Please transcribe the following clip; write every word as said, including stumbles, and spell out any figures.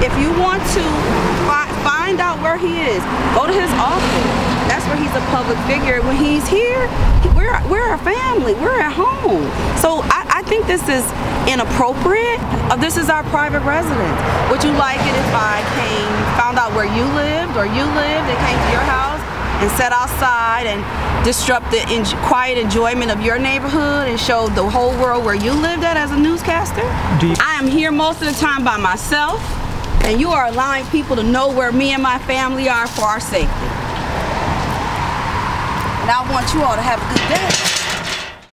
If you want to fi find out where he is, go to his office. That's where he's a public figure. When he's here, we're, we're a family. We're at home. So I, I think this is inappropriate. Uh, this is our private residence. Would you like it if I came, found out where you lived or you lived and came to your house and sat outside and disrupt the en quiet enjoyment of your neighborhood and showed the whole world where you lived at as a newscaster? I am here most of the time by myself, and you are allowing people to know where me and my family are for our safety. And I want you all to have a good day.